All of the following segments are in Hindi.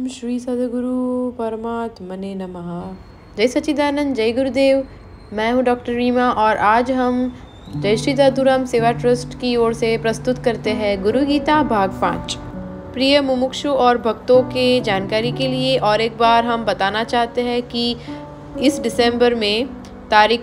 श्री सद्गुरु परमात्मने नमः। जय सच्चिदानंद, जय गुरुदेव। मैं हूँ डॉक्टर रीमा और आज हम जय श्री दादूराम सेवा ट्रस्ट की ओर से प्रस्तुत करते हैं गुरु गीता भाग 5। प्रिय मुमुक्षु और भक्तों के जानकारी के लिए और एक बार हम बताना चाहते हैं कि इस दिसंबर में तारीख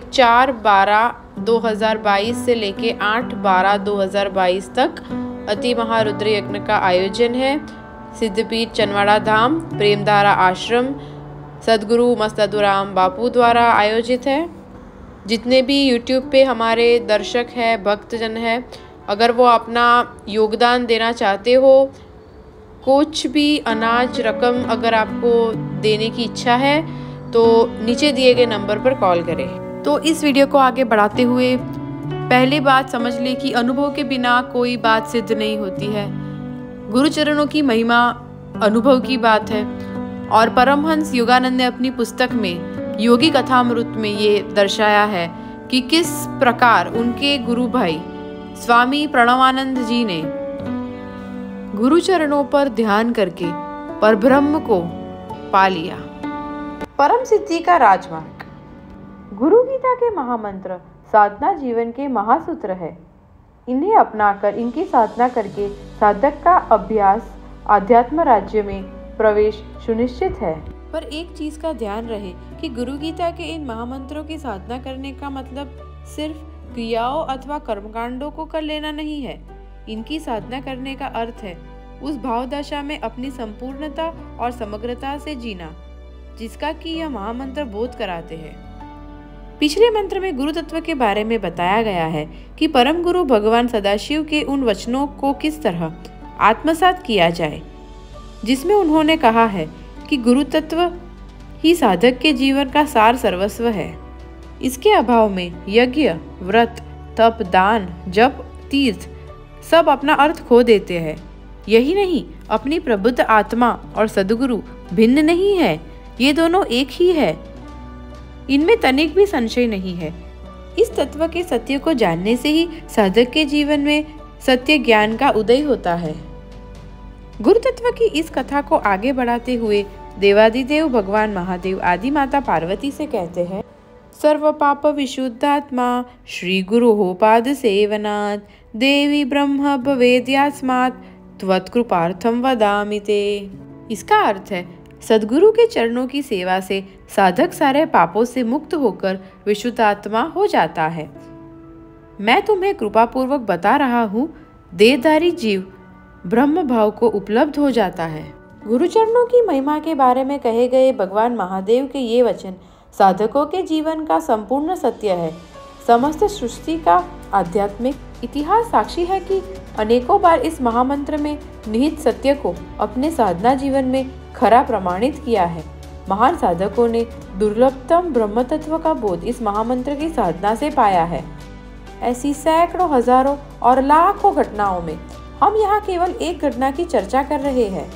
4/12/2022 से लेके 8/12/2022 तक अति महारुद्र यज्ञ का आयोजन है। सिद्धपीठ चनवाड़ा धाम प्रेमधारा आश्रम सद्गुरु मस्तादुराम बापू द्वारा आयोजित है। जितने भी YouTube पे हमारे दर्शक हैं, भक्तजन हैं, अगर वो अपना योगदान देना चाहते हो, कुछ भी अनाज रकम अगर आपको देने की इच्छा है तो नीचे दिए गए नंबर पर कॉल करें। तो इस वीडियो को आगे बढ़ाते हुए पहली बात समझ लें कि अनुभव के बिना कोई बात सिद्ध नहीं होती है। गुरुचरणों की महिमा अनुभव की बात है और परमहंस योगानंद ने अपनी पुस्तक में योगी कथामृत में ये दर्शाया है कि किस प्रकार उनके गुरु भाई स्वामी प्रणवानंद जी ने गुरुचरणों पर ध्यान करके परब्रह्म को पा लिया। परम सिद्धि का राजमार्ग। गुरु गीता के महामंत्र साधना जीवन के महासूत्र है। इन्हें अपनाकर इनकी साधना करके साधक का अभ्यास आध्यात्म राज्य में प्रवेश सुनिश्चित है। पर एक चीज का ध्यान रहे कि गुरु गीता के इन महामंत्रों की साधना करने का मतलब सिर्फ क्रियाओं अथवा कर्मकांडों को कर लेना नहीं है। इनकी साधना करने का अर्थ है उस भावदशा में अपनी संपूर्णता और समग्रता से जीना जिसका कि यह महामंत्र बोध कराते हैं। पिछले मंत्र में गुरु तत्व के बारे में बताया गया है कि परम गुरु भगवान सदाशिव के उन वचनों को किस तरह आत्मसात किया जाए, जिसमें उन्होंने कहा है कि गुरु तत्व ही साधक के जीवन का सार सर्वस्व है। इसके अभाव में यज्ञ, व्रत, तप, दान, जप, तीर्थ सब अपना अर्थ खो देते हैं। यही नहीं, अपनी प्रबुद्ध आत्मा और सद्गुरु भिन्न नहीं है, ये दोनों एक ही है। इनमें तनिक भी संशय नहीं है। इस तत्व के सत्य को जानने से ही साधक के जीवन में सत्य ज्ञान का उदय होता है। गुरु तत्व की इस कथा को आगे बढ़ाते हुए देवादिदेव भगवान महादेव आदि माता पार्वती से कहते हैं, सर्व पाप विशुद्धात्मा श्री गुरु हो पाद सेवनात् देवी ब्रह्म भवेद्यास्मात् त्वत्कृपार्थम वदामि ते। इसका अर्थ है सद्गुरु के चरणों की सेवा से साधक सारे पापों से मुक्त होकर विशुद्ध आत्मा हो जाता है। मैं तुम्हें कृपापूर्वक बता रहा हूँ, देहधारी जीव ब्रह्म भाव को उपलब्ध हो जाता है। गुरुचरणों की महिमा के बारे में कहे गए भगवान महादेव के ये वचन साधकों के जीवन का संपूर्ण सत्य है। समस्त सृष्टि का आध्यात्मिक इतिहास साक्षी है कि अनेकों बार इस महामंत्र में निहित सत्य को अपने साधना जीवन में खरा प्रमाणित किया है। महान साधकों ने दुर्लभतम ब्रह्म तत्व का बोध इस महामंत्र की साधना से पाया है। ऐसी सैकड़ों, हजारों और लाखों घटनाओं में हम यहाँ केवल एक घटना की चर्चा कर रहे हैं।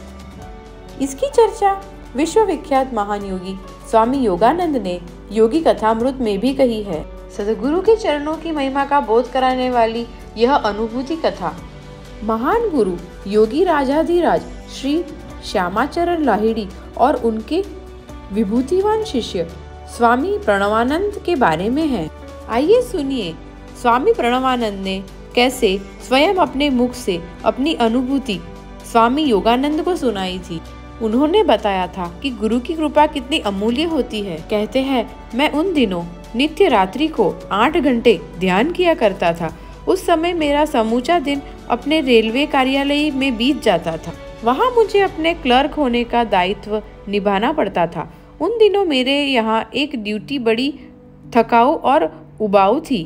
इसकी चर्चा विश्वविख्यात महान योगी स्वामी योगानंद ने योगी कथामृत में भी कही है। सद्गुरु के चरणों की महिमा का बोध कराने वाली यह अनुभूति कथा महान गुरु योगी राजाधिराज श्री श्यामाचरण लाहिड़ी और उनके विभूतिवान शिष्य स्वामी प्रणवानंद के बारे में है। आइए सुनिए स्वामी प्रणवानंद ने कैसे स्वयं अपने मुख से अपनी अनुभूति स्वामी योगानंद को सुनाई थी। उन्होंने बताया था कि गुरु की कृपा कितनी अमूल्य होती है। कहते हैं, मैं उन दिनों नित्य रात्रि को 8 घंटे ध्यान किया करता था। उस समय मेरा समूचा दिन अपने रेलवे कार्यालय में बीत जाता था। वहाँ मुझे अपने क्लर्क होने का दायित्व निभाना पड़ता था। उन दिनों मेरे यहाँ एक ड्यूटी बड़ी थकाऊ और उबाऊ थी।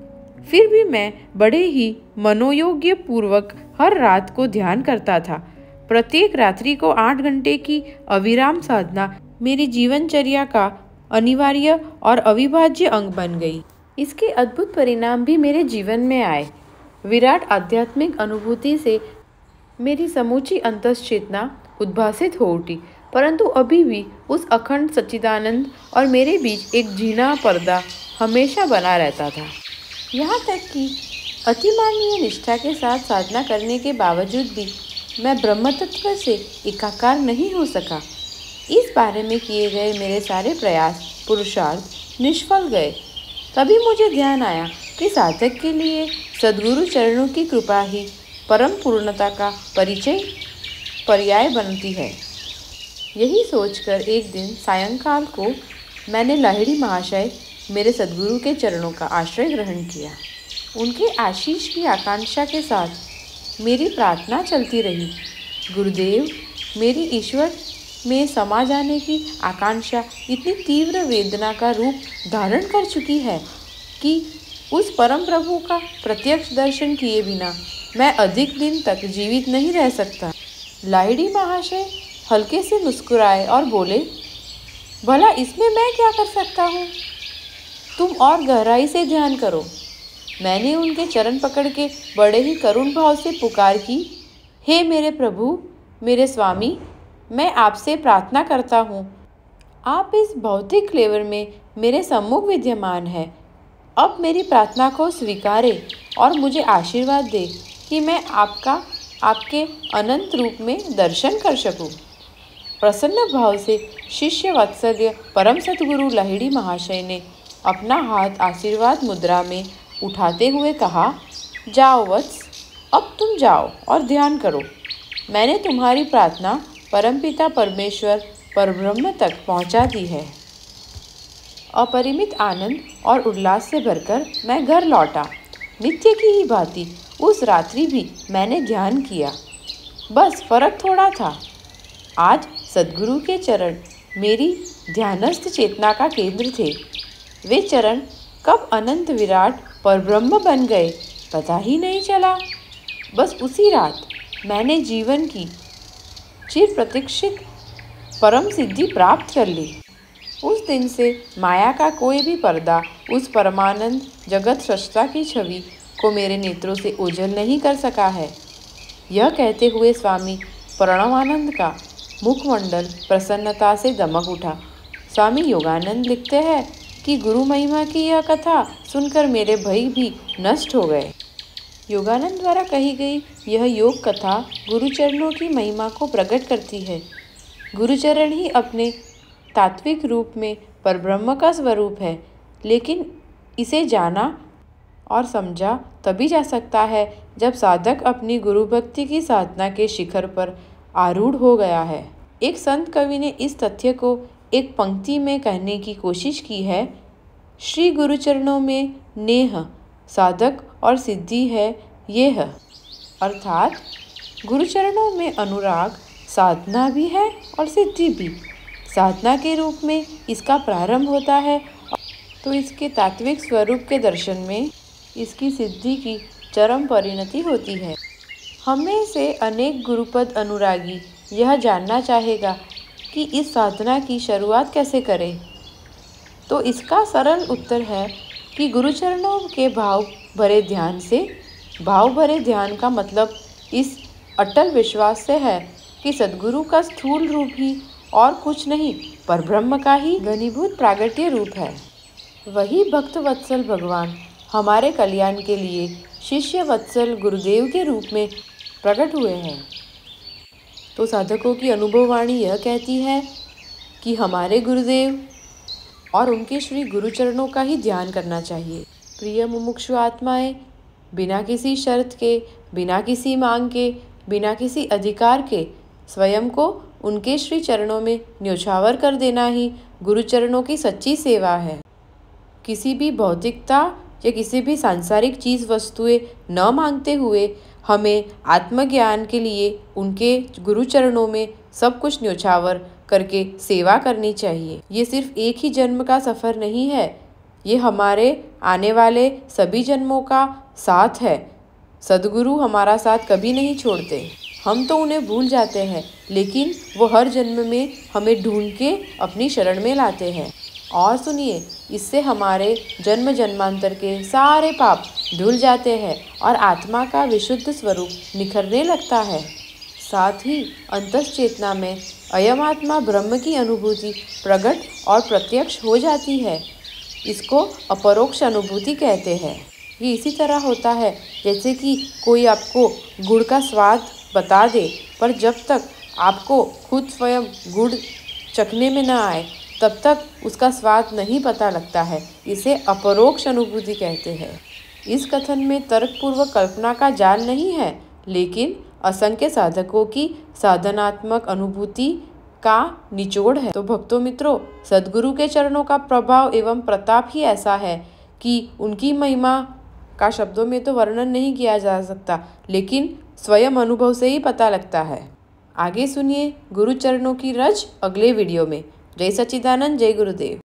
फिर भी मैं बड़े ही मनोयोग्य पूर्वक हर रात को ध्यान करता था। प्रत्येक रात्रि को 8 घंटे की अविराम साधना मेरी जीवनचर्या का अनिवार्य और अविभाज्य अंग बन गई। इसके अद्भुत परिणाम भी मेरे जीवन में आए। विराट आध्यात्मिक अनुभूति से मेरी समूची अंतश्चेतना उद्भासित हो उठी, परंतु अभी भी उस अखंड सच्चिदानंद और मेरे बीच एक झीना पर्दा हमेशा बना रहता था। यहाँ तक कि अतिमानवीय निष्ठा के साथ साधना करने के बावजूद भी मैं ब्रह्म तत्व से एकाकार नहीं हो सका। इस बारे में किए गए मेरे सारे प्रयास पुरुषार्थ निष्फल गए। तभी मुझे ध्यान आया कि साधक के लिए सद्गुरु चरणों की कृपा ही परम पूर्णता का पर्याय बनती है। यही सोचकर एक दिन सायंकाल को मैंने लाहिड़ी महाशय मेरे सद्गुरु के चरणों का आश्रय ग्रहण किया। उनके आशीष की आकांक्षा के साथ मेरी प्रार्थना चलती रही। गुरुदेव, मेरी ईश्वर में समा जाने की आकांक्षा इतनी तीव्र वेदना का रूप धारण कर चुकी है कि उस परम प्रभु का प्रत्यक्ष दर्शन किए बिना मैं अधिक दिन तक जीवित नहीं रह सकता। लाहिड़ी महाशय हल्के से मुस्कुराए और बोले, भला इसमें मैं क्या कर सकता हूँ? तुम और गहराई से ध्यान करो। मैंने उनके चरण पकड़ के बड़े ही करुण भाव से पुकार की, हे मेरे प्रभु, मेरे स्वामी, मैं आपसे प्रार्थना करता हूँ। आप इस भौतिक क्लेवर में मेरे सम्मुख विद्यमान हैं। अब मेरी प्रार्थना को स्वीकारें और मुझे आशीर्वाद दे कि मैं आपके अनंत रूप में दर्शन कर सकूं। प्रसन्न भाव से शिष्य वात्सल्य परम सद्गुरु लाहिड़ी महाशय ने अपना हाथ आशीर्वाद मुद्रा में उठाते हुए कहा, जाओ वत्स, अब तुम जाओ और ध्यान करो। मैंने तुम्हारी प्रार्थना परमपिता परमेश्वर परब्रह्म तक पहुंचा दी है। अपरिमित आनंद और उल्लास से भरकर मैं घर लौटा। नित्य की ही भांति उस रात्रि भी मैंने ध्यान किया। बस फर्क थोड़ा था। आज सद्गुरु के चरण मेरी ध्यानस्थ चेतना का केंद्र थे। वे चरण कब अनंत विराट परब्रह्म बन गए पता ही नहीं चला। बस उसी रात मैंने जीवन की चिर प्रतीक्षित परम सिद्धि प्राप्त कर ली। उस दिन से माया का कोई भी पर्दा उस परमानंद जगत सृष्टा की छवि को मेरे नेत्रों से ओझल नहीं कर सका है। यह कहते हुए स्वामी प्रणवानंद का मुखमंडल प्रसन्नता से दमक उठा। स्वामी योगानंद लिखते हैं कि गुरु महिमा की यह कथा सुनकर मेरे भय भी नष्ट हो गए। योगानंद द्वारा कही गई यह योग कथा गुरुचरणों की महिमा को प्रकट करती है। गुरुचरण ही अपने तात्विक रूप में परब्रह्म का स्वरूप है, लेकिन इसे जाना और समझा तभी जा सकता है जब साधक अपनी गुरु भक्ति की साधना के शिखर पर आरूढ़ हो गया है। एक संत कवि ने इस तथ्य को एक पंक्ति में कहने की कोशिश की है, श्री गुरुचरणों में नेह साधक और सिद्धि है यह, अर्थात गुरुचरणों में अनुराग साधना भी है और सिद्धि भी। साधना के रूप में इसका प्रारंभ होता है तो इसके तात्विक स्वरूप के दर्शन में इसकी सिद्धि की चरम परिणति होती है। हमें से अनेक गुरुपद अनुरागी यह जानना चाहेगा कि इस साधना की शुरुआत कैसे करें, तो इसका सरल उत्तर है कि गुरुचरणों के भाव भरे ध्यान से। भाव भरे ध्यान का मतलब इस अटल विश्वास से है कि सद्गुरु का स्थूल रूप ही और कुछ नहीं परब्रह्म का ही घनीभूत प्रागट्य रूप है। वही भक्त वत्सल भगवान हमारे कल्याण के लिए शिष्य वत्सल गुरुदेव के रूप में प्रकट हुए हैं। तो साधकों की अनुभववाणी यह कहती है कि हमारे गुरुदेव और उनके श्री गुरुचरणों का ही ध्यान करना चाहिए। प्रिय मुमुक्षु आत्माएं, बिना किसी शर्त के, बिना किसी मांग के, बिना किसी अधिकार के स्वयं को उनके श्री चरणों में न्योछावर कर देना ही गुरुचरणों की सच्ची सेवा है। किसी भी भौतिकता या किसी भी सांसारिक चीज़ वस्तुएं न मांगते हुए हमें आत्मज्ञान के लिए उनके गुरुचरणों में सब कुछ न्योछावर करके सेवा करनी चाहिए। ये सिर्फ एक ही जन्म का सफ़र नहीं है, ये हमारे आने वाले सभी जन्मों का साथ है। सद्गुरु हमारा साथ कभी नहीं छोड़ते। हम तो उन्हें भूल जाते हैं, लेकिन वो हर जन्म में हमें ढूंढ के अपनी शरण में लाते हैं। और सुनिए, इससे हमारे जन्म जन्मांतर के सारे पाप धुल जाते हैं और आत्मा का विशुद्ध स्वरूप निखरने लगता है। साथ ही अंतश्चेतना में अयम आत्मा ब्रह्म की अनुभूति प्रकट और प्रत्यक्ष हो जाती है। इसको अपरोक्ष अनुभूति कहते हैं। ये इसी तरह होता है जैसे कि कोई आपको गुड़ का स्वाद बता दे, पर जब तक आपको खुद स्वयं गुड़ चखने में न आए तब तक उसका स्वाद नहीं पता लगता है। इसे अपरोक्ष अनुभूति कहते हैं। इस कथन में तर्कपूर्वक कल्पना का जाल नहीं है, लेकिन असंख्य साधकों की साधनात्मक अनुभूति का निचोड़ है। तो भक्तों मित्रों, सद्गुरु के चरणों का प्रभाव एवं प्रताप ही ऐसा है कि उनकी महिमा का शब्दों में तो वर्णन नहीं किया जा सकता, लेकिन स्वयं अनुभव से ही पता लगता है। आगे सुनिए गुरु चरणों की रज अगले वीडियो में। जय सच्चिदानंद, जय गुरुदेव।